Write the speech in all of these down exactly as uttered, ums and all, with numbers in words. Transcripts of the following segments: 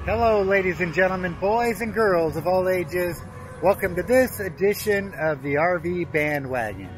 Hello, ladies and gentlemen, boys and girls of all ages. Welcome to this edition of the R V Bandwagon.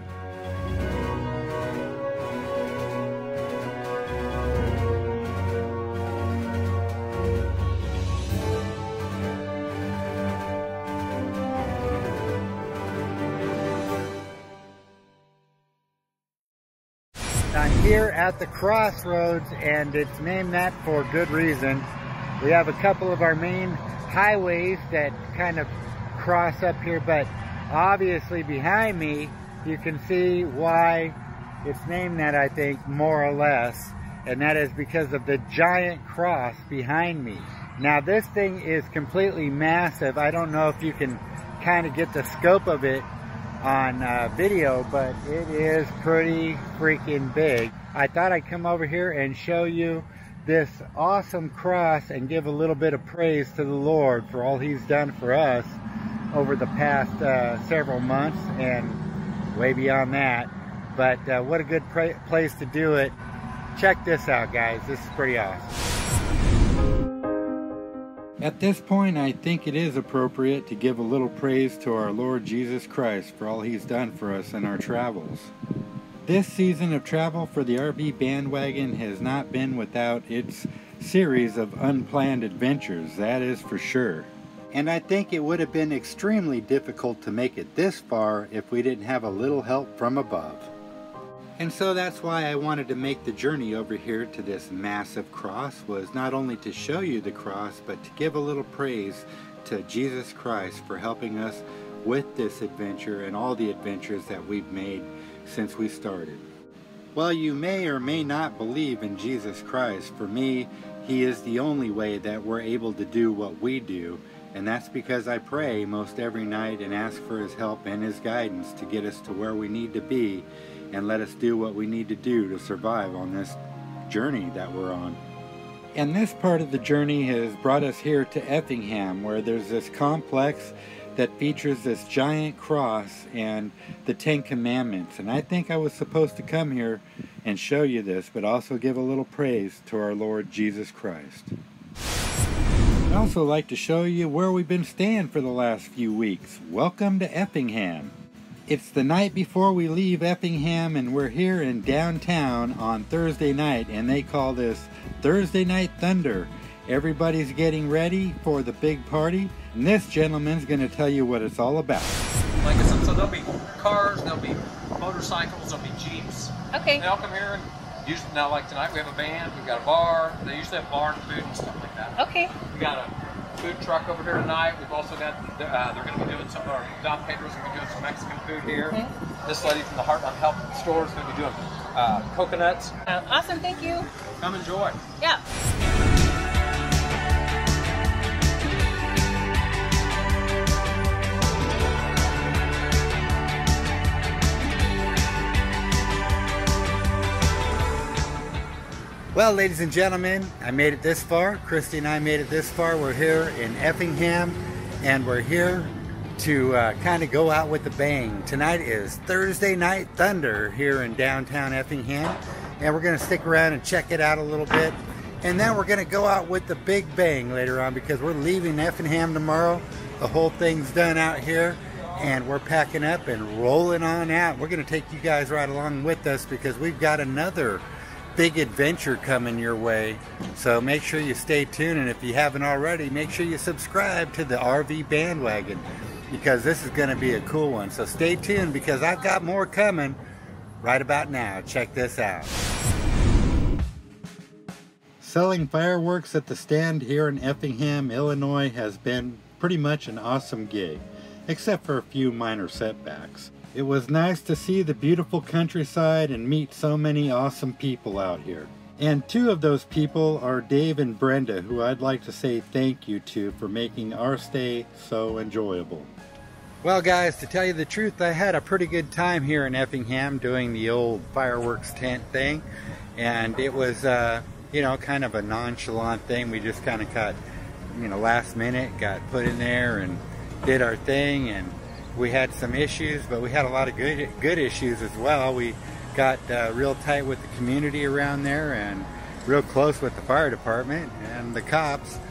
I'm here at the crossroads, and it's named that for good reason. We have a couple of our main highways that kind of cross up here, but obviously behind me you can see why it's named that, I think, more or less, and that is because of the giant cross behind me. Now this thing is completely massive. I don't know if you can kind of get the scope of it on uh, video, but it is pretty freaking big. I thought I'd come over here and show you this awesome cross and give a little bit of praise to the Lord for all He's done for us over the past uh, several months and way beyond that. But uh, what a good place to do it. Check this out, guys. This is pretty awesome. At this point, I think it is appropriate to give a little praise to our Lord Jesus Christ for all He's done for us in our travels. This season of travel for the R V Bandwagon has not been without its series of unplanned adventures, that is for sure. And I think it would have been extremely difficult to make it this far if we didn't have a little help from above. And so that's why I wanted to make the journey over here to this massive cross, was not only to show you the cross, but to give a little praise to Jesus Christ for helping us with this adventure and all the adventures that we've made since we started. Well, you may or may not believe in Jesus Christ. For me, He is the only way that we're able to do what we do, and that's because I pray most every night and ask for His help and His guidance to get us to where we need to be and let us do what we need to do to survive on this journey that we're on. And this part of the journey has brought us here to Effingham, where there's this complex that features this giant cross and the Ten Commandments. And I think I was supposed to come here and show you this, but also give a little praise to our Lord Jesus Christ. I'd also like to show you where we've been staying for the last few weeks. Welcome to Effingham. It's the night before we leave Effingham, and we're here in downtown on Thursday night, and they call this Thursday Night Thunder. Everybody's getting ready for the big party, and this gentleman's going to tell you what it's all about. Like I said, so there'll be cars, there'll be motorcycles, there'll be Jeeps. Okay. They all come here, and usually, now like tonight, we have a band, we've got a bar. They usually have bar and food and stuff like that. Okay. We got a food truck over here tonight. We've also got, uh, they're going to be doing some of our, Don Pedro's going to be doing some Mexican food here. Okay. This lady from the Heartland Health Store is going to be doing uh, coconuts. Uh, awesome, thank you. Come enjoy. Yeah. Well, ladies and gentlemen, I made it this far. Christy and I made it this far. We're here in Effingham, and we're here to uh, kind of go out with a bang. Tonight is Thursday Night Thunder here in downtown Effingham, and we're going to stick around and check it out a little bit. And then we're going to go out with the big bang later on, because we're leaving Effingham tomorrow. The whole thing's done out here, and we're packing up and rolling on out. We're going to take you guys right along with us, because we've got another big adventure coming your way. So make sure you stay tuned, and if you haven't already, make sure you subscribe to the R V Bandwagon, because this is going to be a cool one. So stay tuned, because I've got more coming right about now. Check this out. Selling fireworks at the stand here in Effingham, Illinois has been pretty much an awesome gig, except for a few minor setbacks. It was nice to see the beautiful countryside and meet so many awesome people out here. And two of those people are Dave and Brenda, who I'd like to say thank you to for making our stay so enjoyable. Well guys, to tell you the truth, I had a pretty good time here in Effingham doing the old fireworks tent thing. And it was, uh, you know, kind of a nonchalant thing. We just kind of got, you know, last minute, got put in there and did our thing. And we had some issues, but we had a lot of good good issues as well. We got uh, real tight with the community around there, and real close with the fire department and the cops.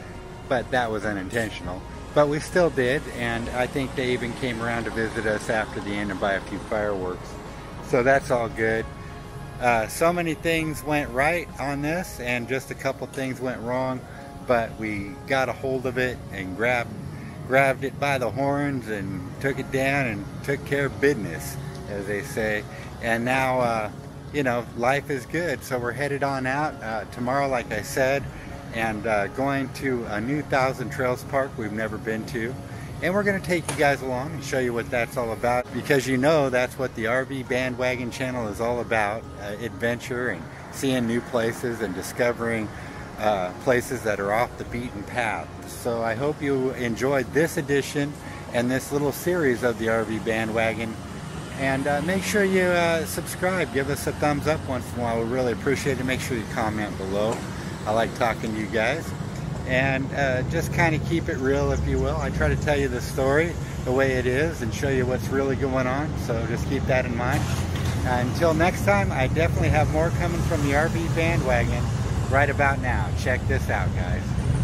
but that was unintentional. But we still did, and I think they even came around to visit us after the end and buy a few fireworks. So that's all good. Uh, so many things went right on this, and just a couple things went wrong, but we got a hold of it and grabbed grabbed it by the horns and took it down and took care of business, as they say. And now, uh, you know, life is good. So we're headed on out uh, tomorrow, like I said, and uh, going to a new Thousand Trails park we've never been to. And we're going to take you guys along and show you what that's all about, because you know that's what the R V Bandwagon channel is all about, uh, adventure and seeing new places and discovering uh, places that are off the beaten path. So I hope you enjoyed this edition and this little series of the R V Bandwagon. And uh, make sure you uh, subscribe, give us a thumbs up once in a while. We really appreciate it. Make sure you comment below. I like talking to you guys. And uh, just kind of keep it real, if you will. I try to tell you the story the way it is and show you what's really going on. So just keep that in mind. Uh, until next time, I definitely have more coming from the R V Bandwagon right about now. Check this out, guys.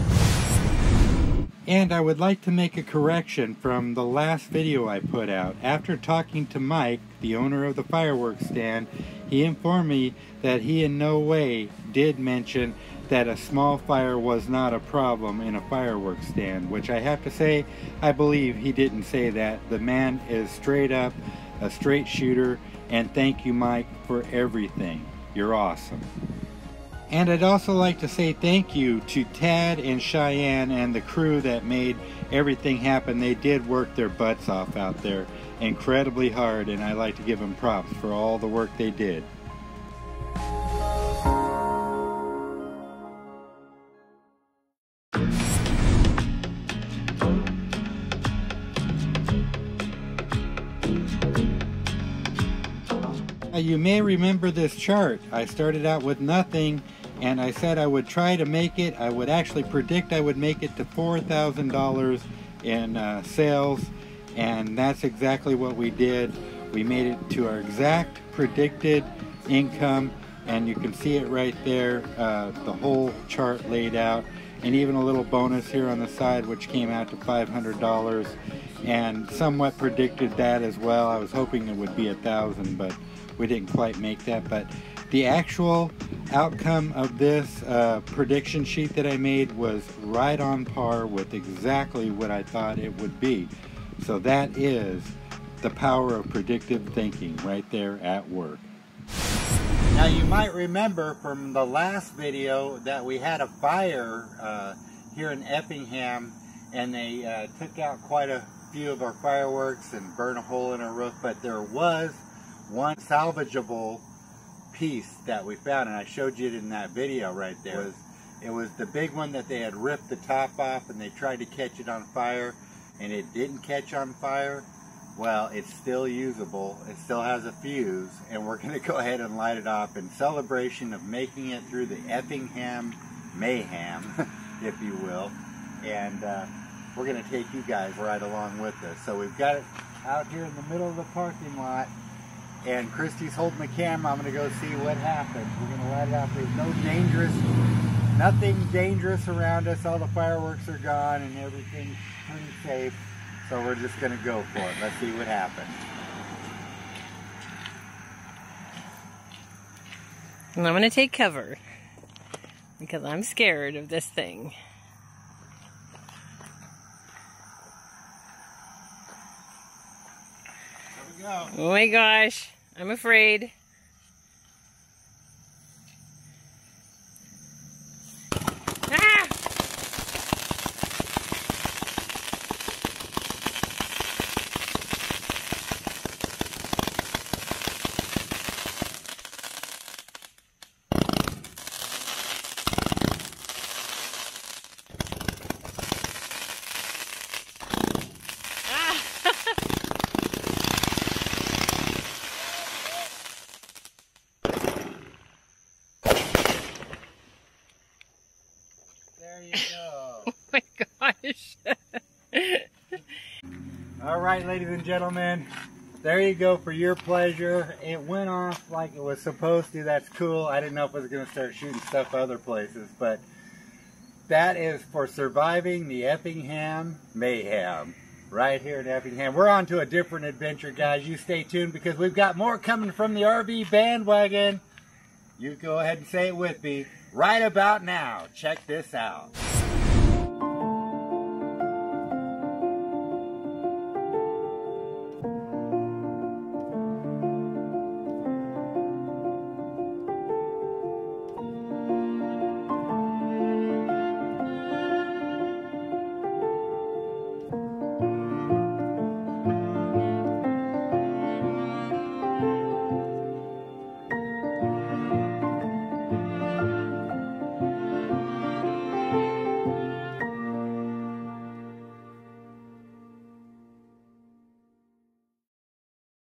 And I would like to make a correction from the last video I put out. After talking to Mike, the owner of the fireworks stand, he informed me that he in no way did mention that a small fire was not a problem in a fireworks stand, which I have to say, I believe he didn't say that. The man is straight up a straight shooter, and thank you, Mike, for everything. You're awesome. And I'd also like to say thank you to Tad and Cheyenne and the crew that made everything happen. They did work their butts off out there incredibly hard, and I like to give them props for all the work they did. You may remember this chart. I started out with nothing, and I said I would try to make it. I would actually predict I would make it to four thousand dollars in uh, sales, and that's exactly what we did. We made it to our exact predicted income, and you can see it right there, uh, the whole chart laid out, and even a little bonus here on the side, which came out to five hundred dollars, and somewhat predicted that as well. I was hoping it would be a thousand, but we didn't quite make that. But the actual outcome of this uh, prediction sheet that I made was right on par with exactly what I thought it would be. So that is the power of predictive thinking right there at work. Now you might remember from the last video that we had a fire uh, here in Effingham, and they uh, took out quite a few of our fireworks and burned a hole in our roof, but there was one salvageable piece that we found, and I showed you it in that video right there. It was, it was the big one that they had ripped the top off, and they tried to catch it on fire, and it didn't catch on fire. Well, it's still usable. It still has a fuse, and we're going to go ahead and light it off in celebration of making it through the Effingham mayhem, if you will. And uh, we're going to take you guys right along with us. So we've got it out here in the middle of the parking lot, and Christy's holding the camera. I'm going to go see what happens. We're going to light it off. There's no dangerous, nothing dangerous around us. All the fireworks are gone, and everything's pretty safe. So we're just going to go for it. Let's see what happens. And I'm going to take cover because I'm scared of this thing. There we go. Oh my gosh, I'm afraid. Ah! There you go. Oh my gosh. All right, ladies and gentlemen, there you go for your pleasure. It went off like it was supposed to. That's cool. I didn't know if I was going to start shooting stuff other places, but That is for surviving the Effingham mayhem. Right here in Effingham. We're on to a different adventure, guys. You stay tuned because we've got more coming from the R V bandwagon. You go ahead and say it with me. Right about now. Check this out.